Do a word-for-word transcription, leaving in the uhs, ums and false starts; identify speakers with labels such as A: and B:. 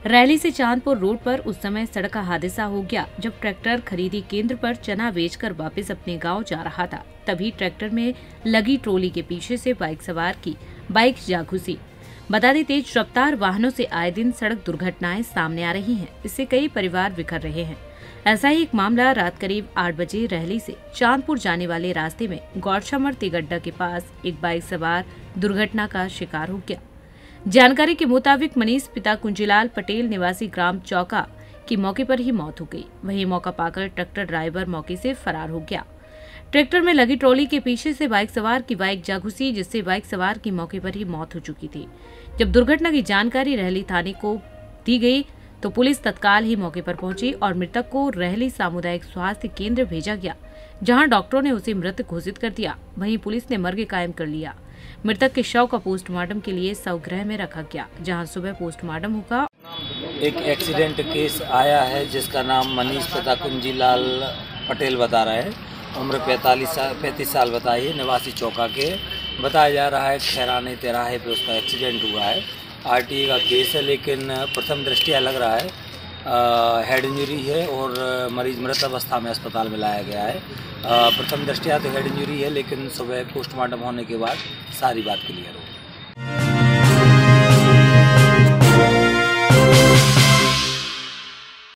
A: Rally से Chandpur road पर उस समय सड़क का हादसा हो गया जब ट्रैक्टर खरीदी केंद्र पर चना बेचकर वापस अपने गांव जा रहा था। तभी ट्रैक्टर में लगी ट्रॉली के पीछे से बाइक सवार की बाइक जा घुसी। बता दें, तेज रफ्तार वाहनों से आए दिन सड़क दुर्घटनाएं सामने आ रही हैं। इससे कई परिवार बिखर रहे हैं। ऐसा ही एक मामला रात करीब आठ बजे रैली से चांदपुर जाने वाले रास्ते में गौरछमर तिगड्डा के पास एक बाइक सवार दुर्घटना का शिकार हो गया। जानकारी के मुताबिक मनीष पिता कुंजीलाल पटेल निवासी ग्राम चौका की मौके पर ही मौत हो गई। वहीं मौका पाकर ट्रैक्टर ड्राइवर मौके से फरार हो गया। ट्रैक्टर में लगी ट्रॉली के पीछे से बाइक सवार की बाइक जा घुसी, जिससे बाइक सवार की मौके पर ही मौत हो चुकी थी। जब दुर्घटना की जानकारी रहली थाने को दी गई तो पुलिस तत्काल ही मौके पर पहुंची और मृतक को रहली सामुदायिक स्वास्थ्य केंद्र भेजा गया, जहां डॉक्टरों ने उसे मृत घोषित कर दिया। वहीं पुलिस ने मर्ग कायम कर लिया। मृतक के शव का पोस्टमार्टम के लिए स्वगृह में रखा गया, जहां सुबह पोस्टमार्टम होगा।
B: एक एक्सीडेंट केस आया है जिसका नाम मनीष पिता कुंजीलाल पटेल बता रहे हैं। उम्र पैंतालीस साल पैंतीस साल बताई है, निवासी चौका के। बताया जा रहा है खैराने तिराहे पे उसका एक्सीडेंट हुआ है। आरटीए का केस है, लेकिन प्रथम दृष्टया लग रहा है आ, हेड इंजरी है और मरीज मृत अवस्था में अस्पताल में लाया गया है। आ, प्रथम दृष्टया तो हेड इंजरी है, लेकिन सुबह पोस्टमार्टम होने के बाद सारी बात क्लियर होगी।